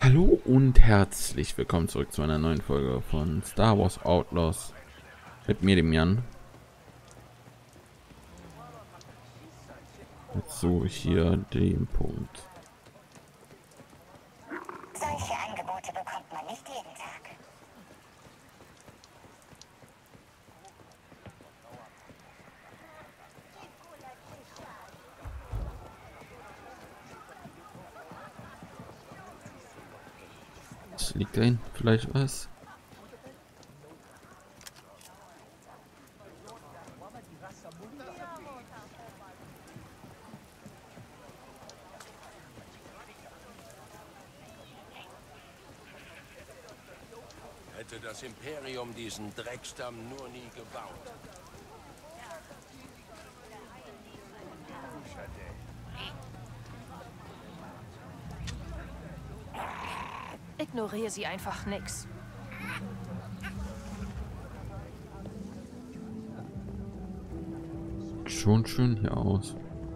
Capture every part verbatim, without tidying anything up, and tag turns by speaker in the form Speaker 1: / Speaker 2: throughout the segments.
Speaker 1: Hallo und herzlich willkommen zurück zu einer neuen Folge von Star Wars Outlaws mit mir, dem Jan. Jetzt suche ich hier den Punkt.
Speaker 2: Solche Angebote bekommt man nicht jeden Tag.
Speaker 1: Liegt da hin vielleicht was?
Speaker 3: Hätte das Imperium diesen Dreckstamm nur nie gebaut.
Speaker 4: Ignoriere sie einfach nix.
Speaker 1: Schon schön hier aus.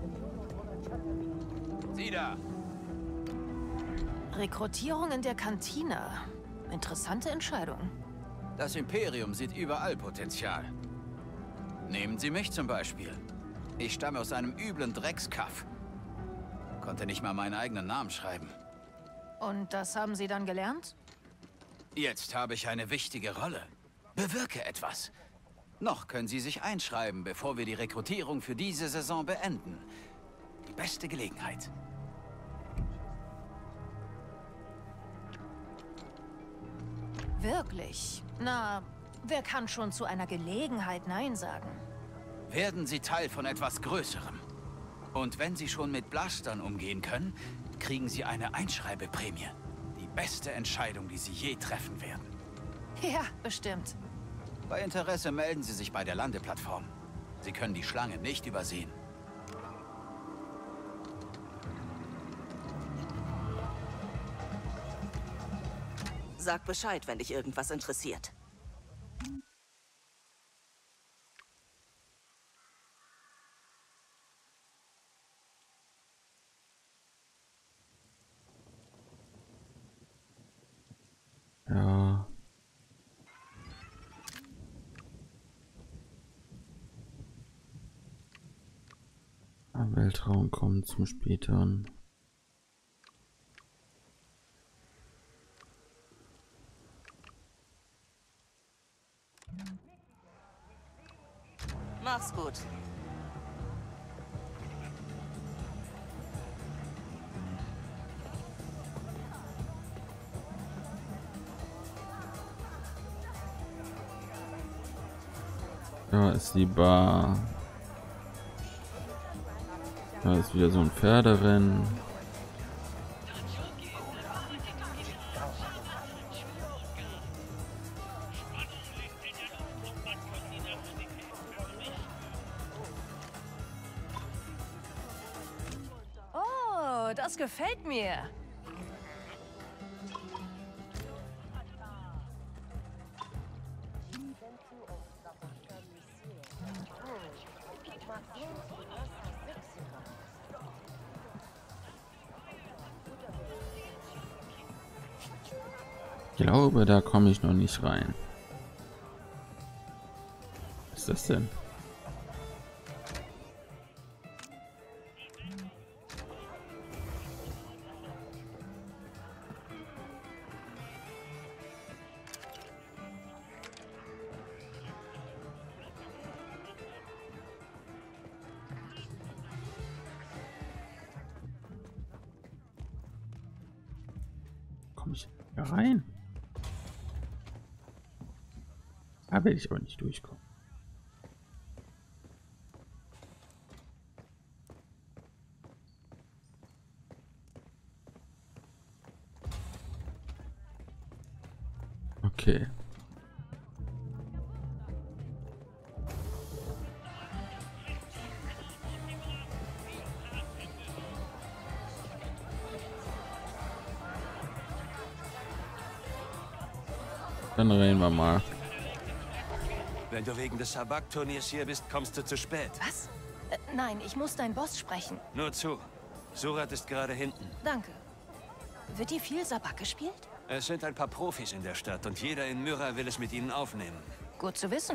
Speaker 3: Sieh da!
Speaker 4: Rekrutierung in der Kantine. Interessante Entscheidung.
Speaker 5: Das Imperium sieht überall Potenzial. Nehmen Sie mich zum Beispiel. Ich stamme aus einem üblen Dreckskaff. Konnte nicht mal meinen eigenen Namen schreiben.
Speaker 4: Und das haben Sie dann gelernt?
Speaker 5: Jetzt habe ich eine wichtige Rolle. Bewirke etwas. Noch können Sie sich einschreiben, bevor wir die Rekrutierung für diese Saison beenden. Die beste Gelegenheit.
Speaker 4: Wirklich? Na, wer kann schon zu einer Gelegenheit Nein sagen?
Speaker 5: Werden Sie Teil von etwas Größerem. Und wenn Sie schon mit Blastern umgehen können, kriegen Sie eine Einschreibeprämie. Die beste Entscheidung, die Sie je treffen werden.
Speaker 4: Ja, bestimmt.
Speaker 5: Bei Interesse melden Sie sich bei der Landeplattform. Sie können die Schlange nicht übersehen.
Speaker 6: Sag Bescheid, wenn dich irgendwas interessiert.
Speaker 1: Ja. Weltraum kommt zum späteren.
Speaker 6: Mach's gut.
Speaker 1: Da ist die Bar. Da ist wieder so ein Pferderennen.
Speaker 4: Oh, das gefällt mir.
Speaker 1: Ich glaube, da komme ich noch nicht rein. Was ist das denn? Komme ich da rein? Da werde ich aber nicht durchkommen. Okay. Dann reden wir mal.
Speaker 3: Wenn du wegen des Sabak-Turniers hier bist, kommst du zu spät.
Speaker 4: Was? Äh, nein, ich muss deinen Boss sprechen.
Speaker 3: Nur zu. Surat ist gerade hinten.
Speaker 4: Danke. Wird hier viel Sabak gespielt?
Speaker 7: Es sind ein paar Profis in der Stadt und jeder in Myra will es mit ihnen aufnehmen.
Speaker 4: Gut zu wissen.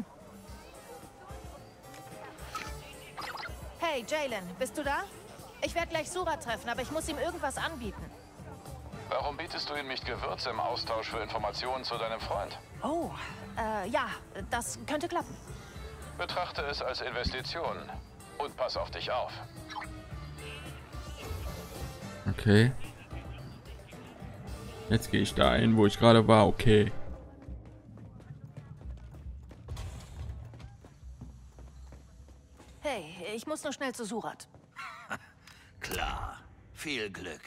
Speaker 4: Hey, Jalen, bist du da? Ich werde gleich Sura treffen, aber ich muss ihm irgendwas anbieten.
Speaker 8: Warum bietest du ihm nicht Gewürze im Austausch für Informationen zu deinem Freund?
Speaker 4: Oh, äh, ja, das könnte klappen.
Speaker 8: Betrachte es als Investition und pass auf dich auf.
Speaker 1: Okay. Jetzt gehe ich da hin, wo ich gerade war. Okay.
Speaker 4: Hey, ich muss nur schnell zu Surat.
Speaker 5: Klar. Viel Glück.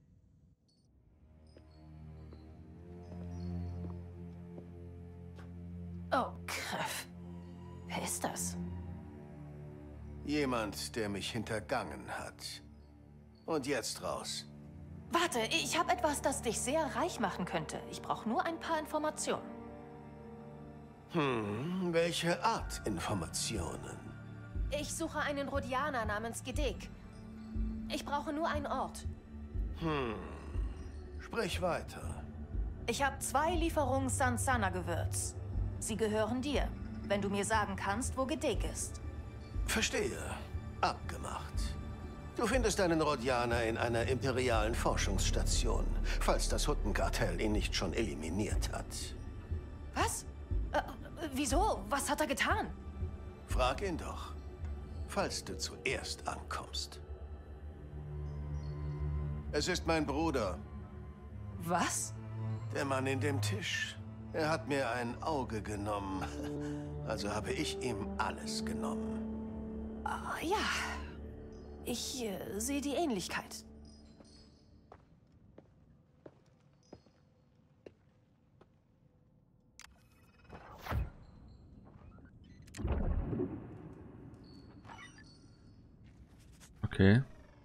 Speaker 4: Oh, Griff. Wer ist das?
Speaker 9: Jemand, der mich hintergangen hat. Und jetzt raus.
Speaker 4: Warte, ich habe etwas, das dich sehr reich machen könnte. Ich brauche nur ein paar Informationen.
Speaker 9: Hm, welche Art Informationen?
Speaker 4: Ich suche einen Rhodianer namens Gedek. Ich brauche nur einen Ort.
Speaker 9: Hm, sprich weiter.
Speaker 4: Ich habe zwei Lieferungen Sansana-Gewürz. Sie gehören dir, wenn du mir sagen kannst, wo Gedek ist.
Speaker 9: Verstehe. Abgemacht. Du findest einen Rhodianer in einer imperialen Forschungsstation, falls das Huttenkartell ihn nicht schon eliminiert hat.
Speaker 4: Was? Äh, wieso? Was hat er getan?
Speaker 9: Frag ihn doch, falls du zuerst ankommst. Es ist mein Bruder.
Speaker 4: Was?
Speaker 9: Der Mann in dem Tisch. Er hat mir ein Auge genommen. Also habe ich ihm alles genommen.
Speaker 4: Ah, ja. Ich äh, sehe die Ähnlichkeit.
Speaker 1: Okay.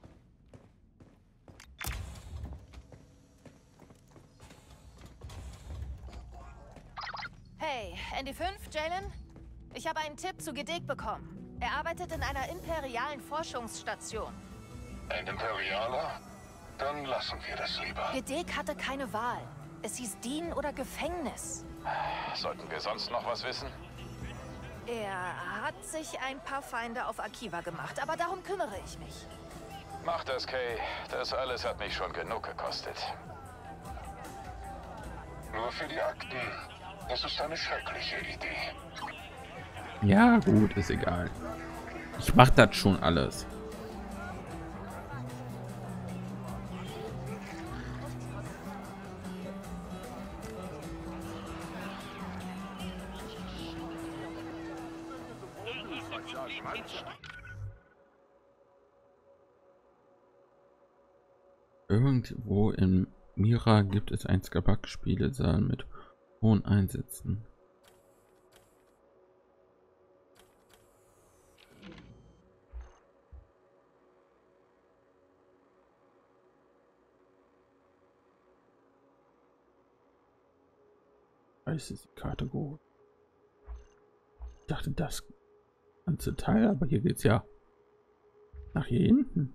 Speaker 4: Hey, N D fünf, Jalen? Ich habe einen Tipp zu Gedek bekommen. Er arbeitet in einer imperialen Forschungsstation.
Speaker 8: Ein Imperialer? Dann lassen wir das lieber.
Speaker 4: Gedek hatte keine Wahl. Es hieß Dienen oder Gefängnis.
Speaker 8: Sollten wir sonst noch was wissen?
Speaker 4: Er hat sich ein paar Feinde auf Akiva gemacht, aber darum kümmere ich mich.
Speaker 8: Mach das, Kay. Das alles hat mich schon genug gekostet. Nur für die Akten. Es ist eine schreckliche Idee.
Speaker 1: Ja, gut, ist egal. Ich mach das schon alles. Irgendwo in Myra gibt es ein Skabak-Spielesaal mit hohen Einsätzen. Ist die Karte gut? Ich dachte, das ganze Teil, aber hier geht's ja nach hier hinten.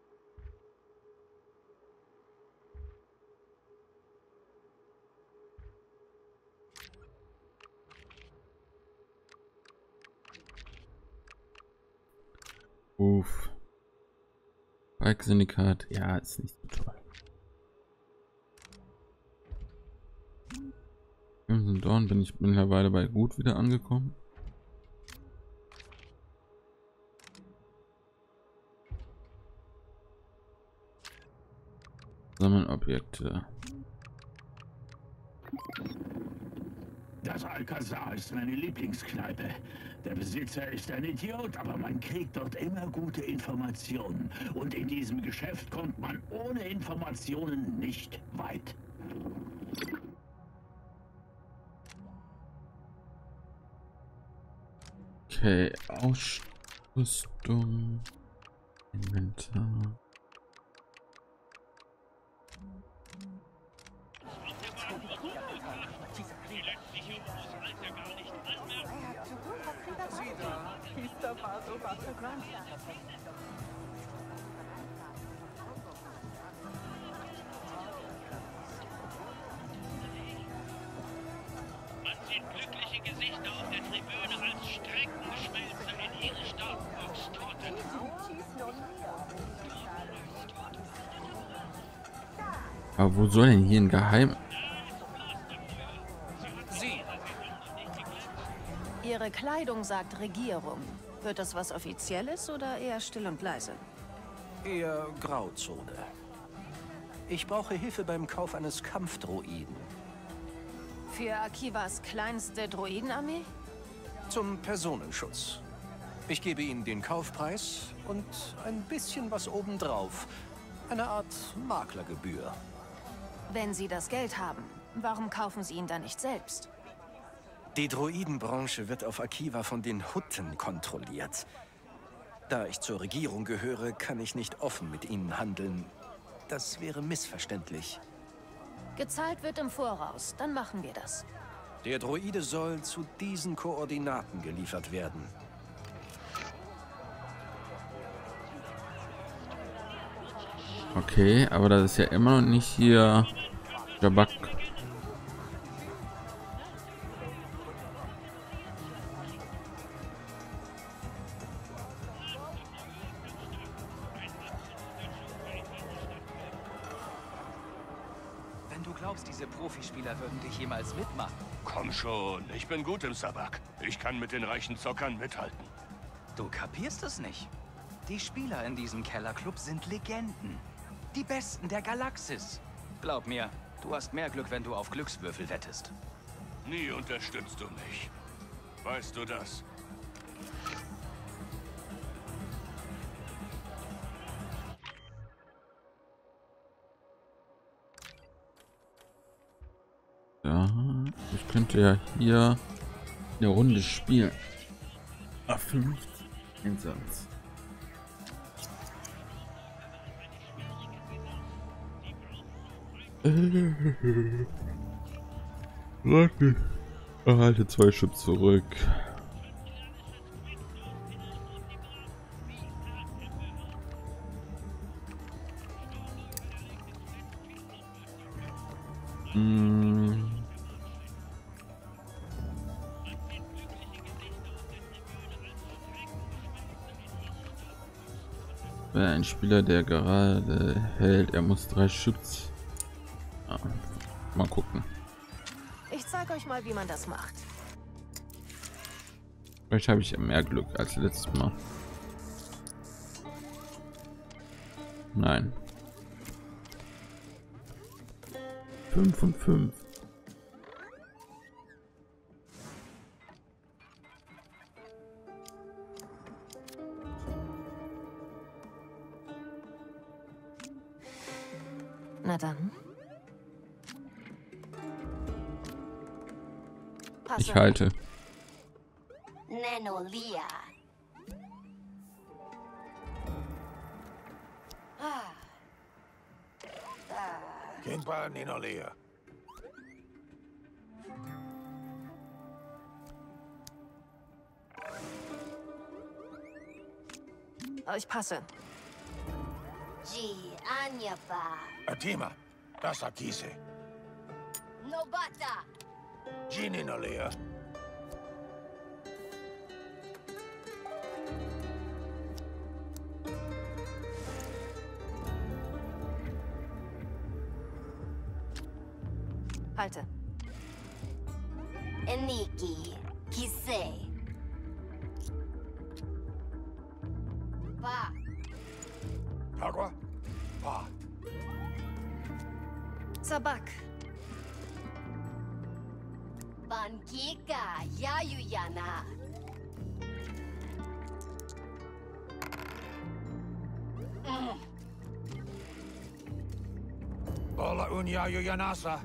Speaker 1: Uff. Bike Syndikat, ja, ist nicht so toll. Crimson Dawn bin ich mittlerweile bei gut wieder angekommen. Sammeln Objekte.
Speaker 10: Das Alcazar ist meine Lieblingskneipe. Der Besitzer ist ein Idiot, aber man kriegt dort immer gute Informationen. Und in diesem Geschäft kommt man ohne Informationen nicht weit.
Speaker 1: Okay, Ausrüstung, Inventar. Aber wo soll denn hier ein Geheim...
Speaker 5: Sie.
Speaker 4: Ihre Kleidung sagt Regierung. Wird das was Offizielles oder eher still und leise?
Speaker 11: Eher Grauzone. Ich brauche Hilfe beim Kauf eines Kampfdroiden.
Speaker 4: Für Akivas kleinste Droidenarmee?
Speaker 11: Zum Personenschutz. Ich gebe Ihnen den Kaufpreis und ein bisschen was obendrauf. Eine Art Maklergebühr.
Speaker 4: Wenn Sie das Geld haben, warum kaufen Sie ihn dann nicht selbst?
Speaker 11: Die Droidenbranche wird auf Akiva von den Hutten kontrolliert. Da ich zur Regierung gehöre, kann ich nicht offen mit ihnen handeln. Das wäre missverständlich.
Speaker 4: Gezahlt wird im Voraus, dann machen wir das.
Speaker 11: Der Droide soll zu diesen Koordinaten geliefert werden.
Speaker 1: Okay, aber das ist ja immer noch nicht hier Jabak.
Speaker 5: Wenn du glaubst, diese Profispieler würden dich jemals mitmachen.
Speaker 3: Komm schon, ich bin gut im Sabak. Ich kann mit den reichen Zockern mithalten.
Speaker 5: Du kapierst es nicht. Die Spieler in diesem Kellerclub sind Legenden. Die Besten der Galaxis. Glaub mir, du hast mehr Glück, wenn du auf Glückswürfel wettest.
Speaker 3: Nie unterstützt du mich. Weißt du das?
Speaker 1: Ja, ich könnte ja hier eine Runde spielen. Ach, fünf Einsatz. Warte. Erhalte zwei Chips zurück. Hm. Wer ein Spieler, der gerade hält, er muss drei Chips. Ah, mal gucken.
Speaker 4: Ich zeige euch mal, wie man das macht.
Speaker 1: Vielleicht habe ich ja mehr Glück als letztes Mal. Nein. fünf und fünf.
Speaker 4: Na dann.
Speaker 1: Ich halte.
Speaker 2: Nenolia. Ah. Ah.
Speaker 9: Kimpa Nenolia.
Speaker 4: Ich passe.
Speaker 2: G. Anyapa.
Speaker 9: Atima. Das Akise.
Speaker 2: Nobata.
Speaker 9: G. Nenolia.
Speaker 4: Halte.
Speaker 2: Eniki. Kisei. Pa.
Speaker 9: Agua. Pa.
Speaker 4: Sabak.
Speaker 2: Bankika. Yayuyana. Mm.
Speaker 9: Ola Unyayo Yanasa.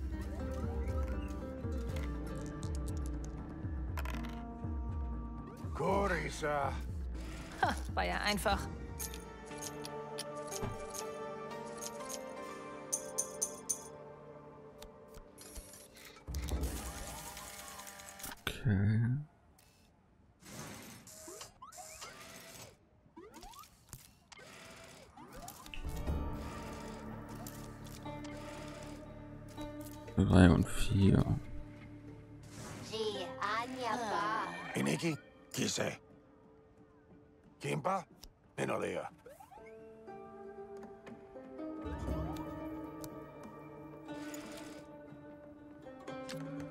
Speaker 9: Korisa.
Speaker 4: Ha, war ja einfach.
Speaker 1: Okay. Drei und vier.
Speaker 2: G. Anyapa.
Speaker 9: Iniki. Kise. Kimpa. Nenolia.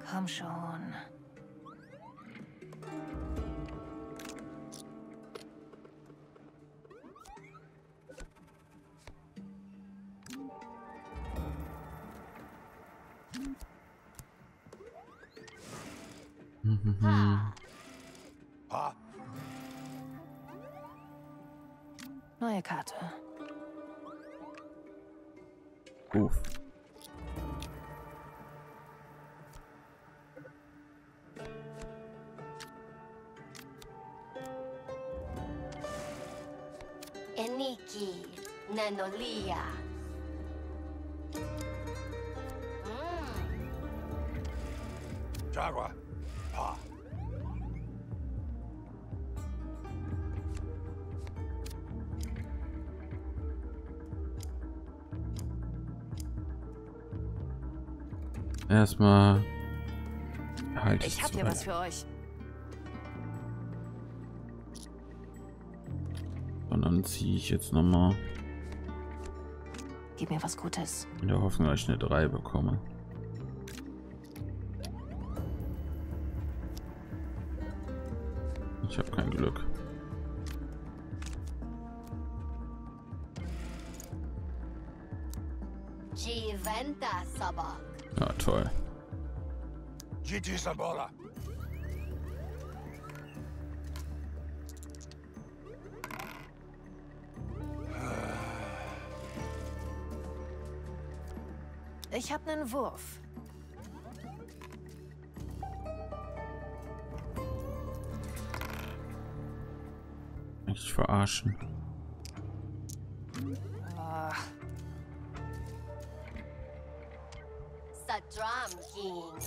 Speaker 4: Komm schon.
Speaker 1: Mhm.
Speaker 3: Ha.
Speaker 4: Neue Karte.
Speaker 1: Uff.
Speaker 2: Eniki, Nanolia. Mm.
Speaker 3: Jaguar. Ha.
Speaker 1: Erstmal halt
Speaker 4: Ich hab hier was für euch.
Speaker 1: und dann ziehe ich jetzt noch mal
Speaker 4: Gib mir was Gutes.
Speaker 1: in der Hoffnung, dass ich eine drei bekomme. Ich habe kein Glück.
Speaker 2: Giventa Sabak.
Speaker 1: Ja, toll.
Speaker 3: G T Sabola.
Speaker 4: Ich hab nen Wurf.
Speaker 1: Eigentlich verarschen.
Speaker 4: Oh,
Speaker 2: Sadram King.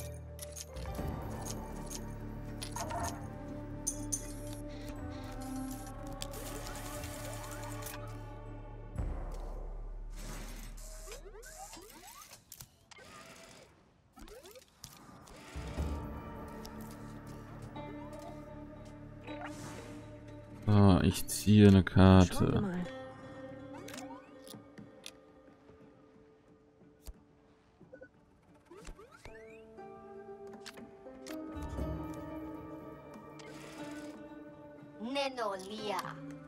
Speaker 1: So, ich ziehe eine
Speaker 4: schauen wir
Speaker 1: Karte.
Speaker 4: mal.
Speaker 2: Nenolia.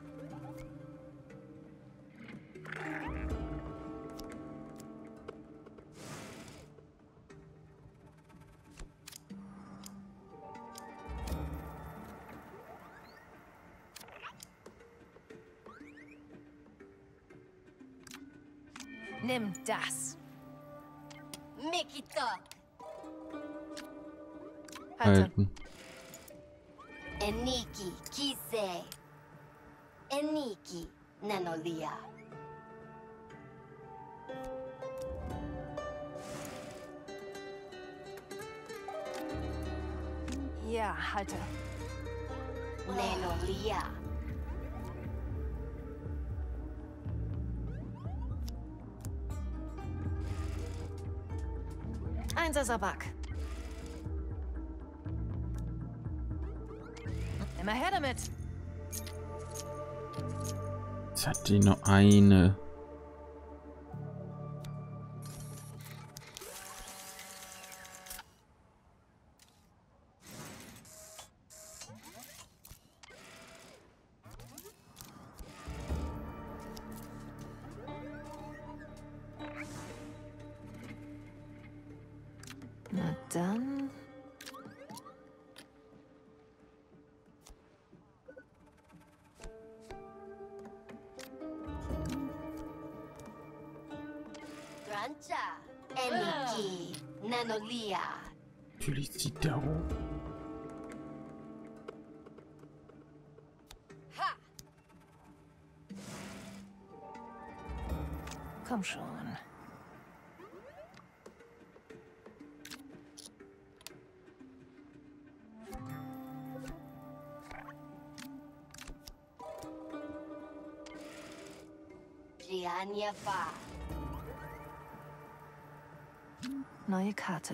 Speaker 4: Nimm das.
Speaker 2: Mikitok.
Speaker 4: Halte.
Speaker 1: Halten.
Speaker 2: Eniki, Kise. Eniki, Nanolia.
Speaker 4: Ja, halte.
Speaker 2: Nenolia.
Speaker 4: Einser Sabak. Immer her damit.
Speaker 1: Jetzt hat die nur eine.
Speaker 4: Na dann.
Speaker 2: Grancha. Eniki, Nanolia.
Speaker 1: Natürlich zieht der hoch.
Speaker 2: Ha.
Speaker 4: Komm schon.
Speaker 2: Giania Fa.
Speaker 4: Neue Karte.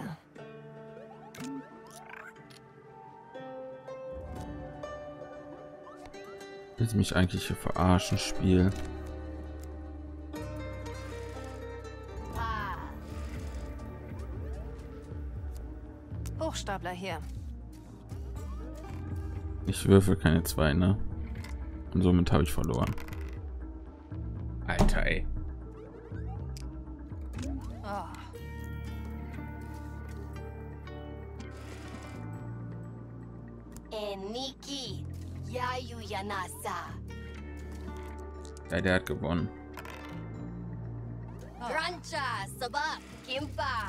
Speaker 1: Willst du mich eigentlich hier verarschen, Spiel?
Speaker 2: Pa.
Speaker 4: Hochstapler hier.
Speaker 1: Ich würfel keine zwei, ne? Und somit habe ich verloren. Alter, ey.
Speaker 4: Oh.
Speaker 2: Eniki, Yayu Yanasa.
Speaker 1: Ja, der hat gewonnen.
Speaker 2: Rancha, Sabak, Kimpa.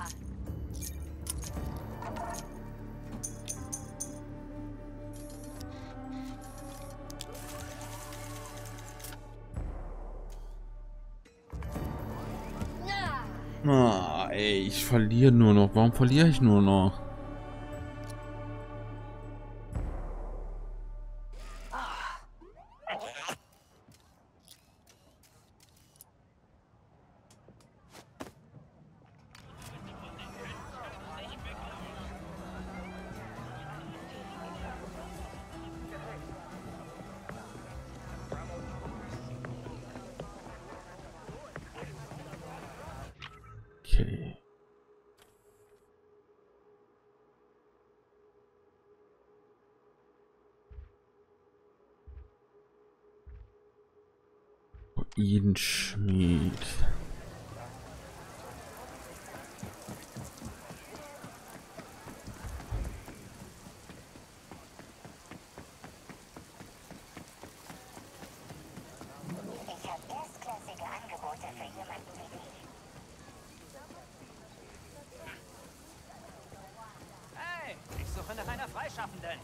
Speaker 1: Ah, ey, ich verliere nur noch. Warum verliere ich nur noch? Okay. Schmied.
Speaker 12: Ich habe erstklassige Angebote für jemanden wie dich.
Speaker 13: Hey, ich suche nach einer Freischaffenden.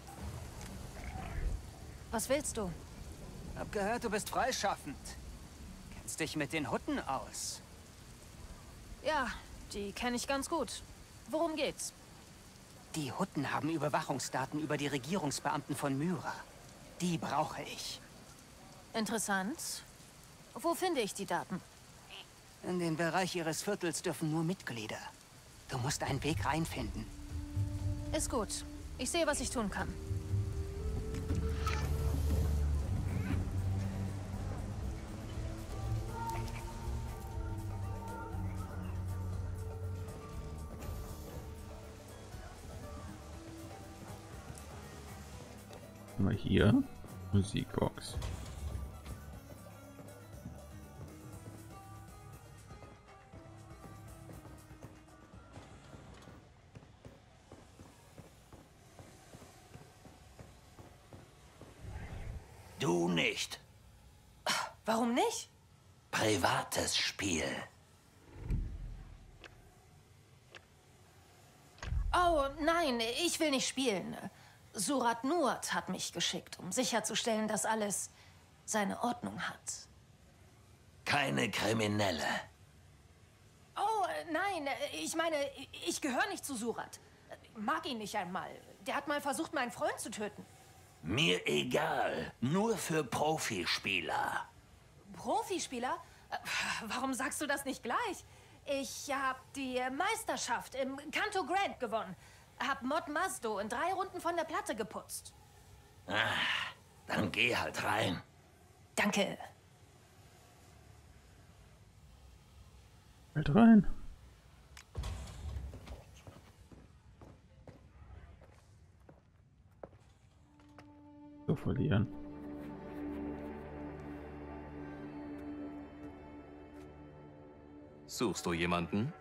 Speaker 4: Was willst du?
Speaker 13: Hab gehört, du bist freischaffend. Kennst dich mit den Hutten aus?
Speaker 4: Ja, die kenne ich ganz gut. Worum geht's?
Speaker 13: Die Hutten haben Überwachungsdaten über die Regierungsbeamten von Myra. Die brauche ich.
Speaker 4: Interessant. Wo finde ich die Daten?
Speaker 13: In den Bereich ihres Viertels dürfen nur Mitglieder. Du musst einen Weg reinfinden.
Speaker 4: Ist gut. Ich sehe, was ich tun kann.
Speaker 1: Mal hier Musikbox.
Speaker 14: Du nicht.
Speaker 4: Warum nicht?
Speaker 14: Privates Spiel.
Speaker 4: Oh, nein, ich will nicht spielen. Surat Nuat hat mich geschickt, um sicherzustellen, dass alles seine Ordnung hat.
Speaker 14: Keine Kriminelle.
Speaker 4: Oh, nein, ich meine, ich gehöre nicht zu Surat. Mag ihn nicht einmal. Der hat mal versucht, meinen Freund zu töten.
Speaker 14: Mir egal. Nur für Profispieler.
Speaker 4: Profispieler? Warum sagst du das nicht gleich? Ich habe die Meisterschaft im Kanto Grand gewonnen. Hab Mod Mazdo in drei Runden von der Platte geputzt.
Speaker 14: Ah, dann geh halt rein.
Speaker 4: Danke.
Speaker 1: Halt rein. So verlieren.
Speaker 15: Suchst du jemanden?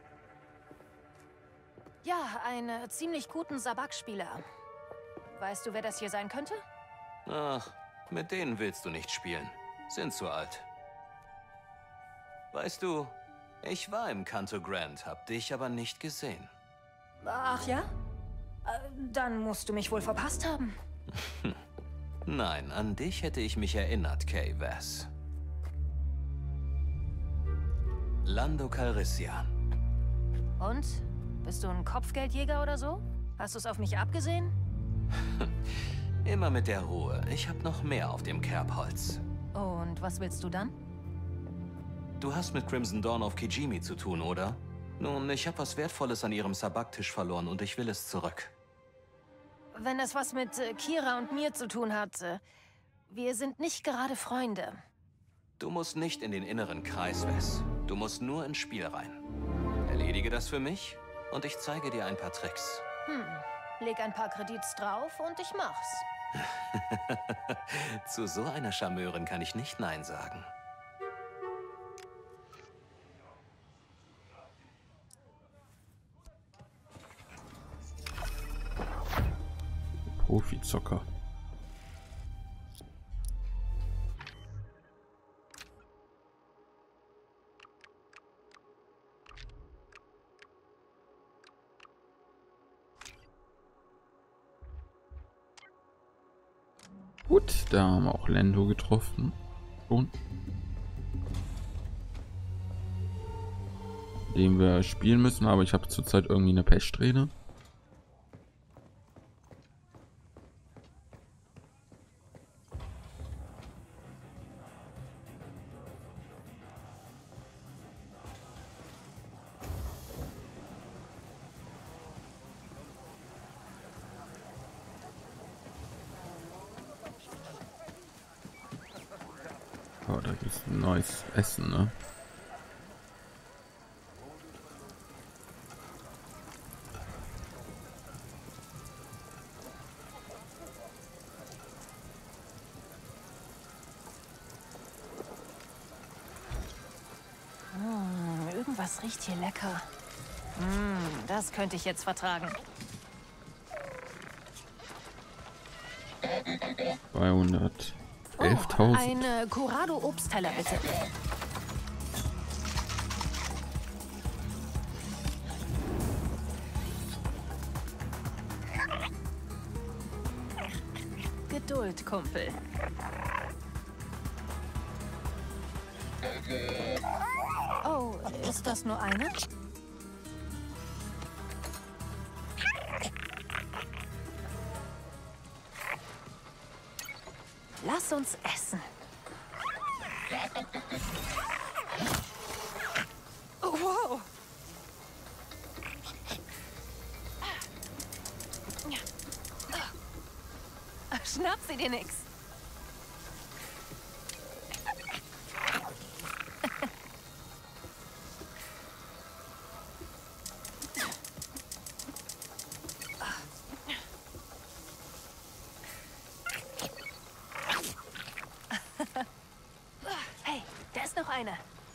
Speaker 4: Ja, einen ziemlich guten Sabak-Spieler. Weißt du, wer das hier sein könnte?
Speaker 15: Ach, mit denen willst du nicht spielen. Sind zu alt. Weißt du, ich war im Kanto Grand, hab dich aber nicht gesehen.
Speaker 4: Ach ja? Dann musst du mich wohl verpasst haben.
Speaker 15: Nein, an dich hätte ich mich erinnert, Kay Vass. Lando Calrissian.
Speaker 4: Und? Bist du ein Kopfgeldjäger oder so? Hast du es auf mich abgesehen?
Speaker 15: Immer mit der Ruhe. Ich hab noch mehr auf dem Kerbholz.
Speaker 4: Und was willst du dann?
Speaker 15: Du hast mit Crimson Dawn auf Kijimi zu tun, oder? Nun, ich habe was Wertvolles an ihrem Sabak-Tisch verloren und ich will es zurück.
Speaker 4: Wenn es was mit äh, Kira und mir zu tun hat, äh, wir sind nicht gerade Freunde.
Speaker 15: Du musst nicht in den inneren Kreis, Wes. Du musst nur ins Spiel rein. Erledige das für mich und ich zeige dir ein paar Tricks.
Speaker 4: Hm, leg ein paar Kredits drauf und ich mach's.
Speaker 15: Zu so einer Charmeurin kann ich nicht Nein sagen.
Speaker 1: Profizocker. Gut, da haben wir auch Lando getroffen. Schon. Den wir spielen müssen, aber ich habe zurzeit irgendwie eine Pechsträhne. Oh, da gibt es ein neues Essen, ne?
Speaker 4: Hm, irgendwas riecht hier lecker. Hm, das könnte ich jetzt vertragen.
Speaker 1: zweihundert.
Speaker 4: Oh,
Speaker 1: elftausend.
Speaker 4: ein Curado-Obstteller, bitte. Geduld, Kumpel. Oh, ist das nur eine? Lass uns essen. Oh, wow. Schnapp sie dir nix. Hey, da ist noch einer.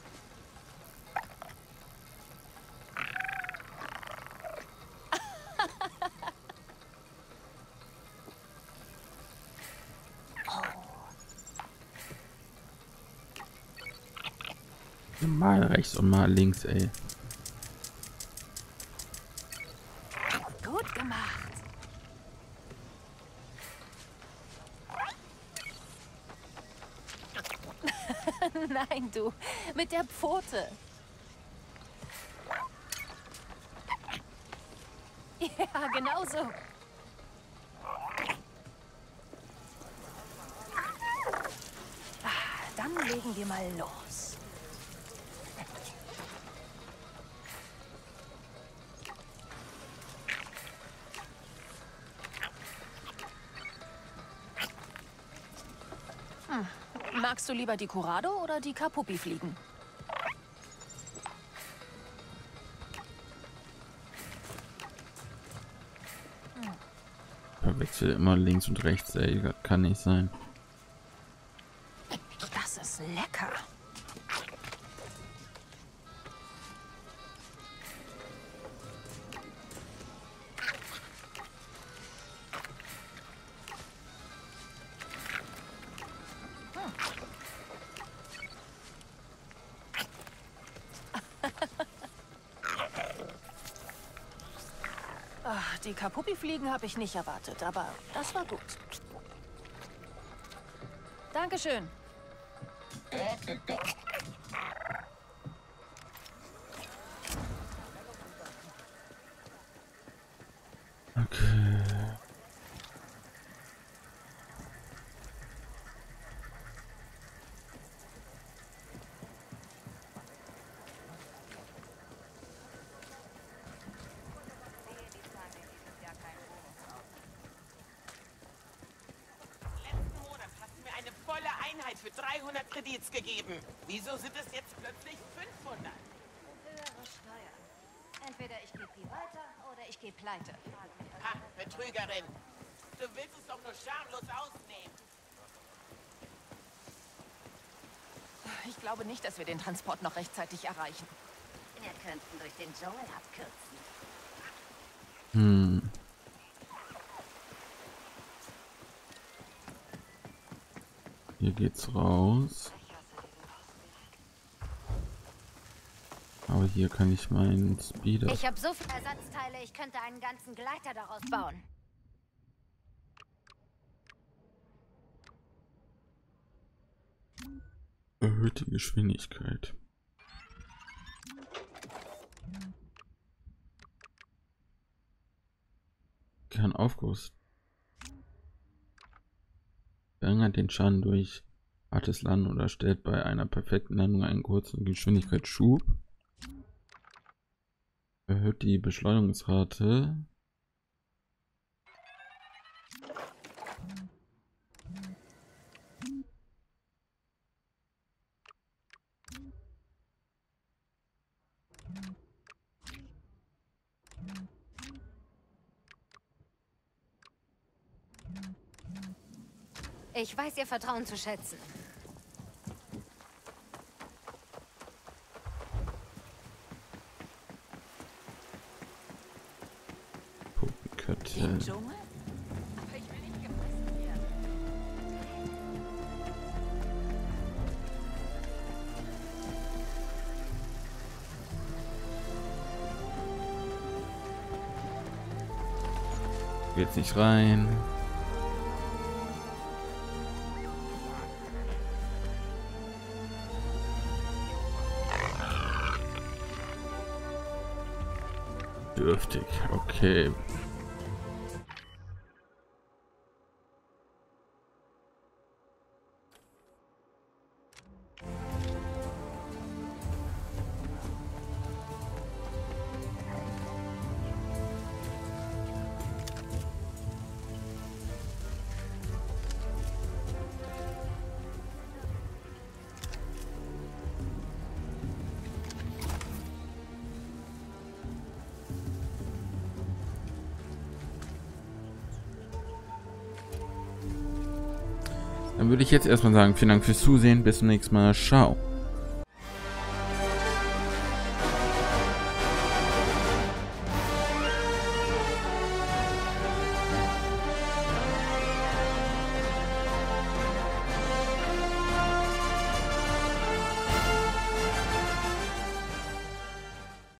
Speaker 1: Mal rechts und mal links, ey.
Speaker 4: Gut gemacht. Nein, du. Mit der Pfote. Ja, genau so. Ah, dann legen wir mal los. Hm. Magst du lieber die Curado oder die Kapupi fliegen?
Speaker 1: Verwechsel immer links und rechts, ey. Das kann nicht sein.
Speaker 4: Das ist lecker. Ach, die Kapupi-Fliegen habe ich nicht erwartet, aber das war gut. Dankeschön.
Speaker 1: Okay.
Speaker 16: Für dreihundert Kredits gegeben. Wieso sind es jetzt plötzlich fünfhundert?
Speaker 12: Höhere Steuern.
Speaker 4: Entweder ich gebe die weiter oder ich gehe pleite.
Speaker 16: Ha, Betrügerin. Du willst es doch nur schamlos ausnehmen.
Speaker 4: Ich glaube nicht, dass wir den Transport noch rechtzeitig erreichen.
Speaker 12: Wir könnten durch den Dschungel abkürzen.
Speaker 1: Hm. Hier geht's raus. Aber hier kann ich meinen Speeder...
Speaker 12: Ich habe so viele Ersatzteile, ich könnte einen ganzen Gleiter daraus bauen.
Speaker 1: Erhöhte Geschwindigkeit. Kernaufguss. Verringert den Schaden durch hartes Landen oder stellt bei einer perfekten Landung einen kurzen Geschwindigkeitsschub. Erhöht die Beschleunigungsrate.
Speaker 12: Ich weiß ihr Vertrauen zu schätzen.
Speaker 1: Puppenkette.
Speaker 4: Im Dschungel? Aber ich will nicht gefressen werden.
Speaker 1: Geht's nicht rein. Dürftig, okay. Dann würde ich jetzt erstmal sagen, vielen Dank fürs Zusehen. Bis zum nächsten Mal. Ciao.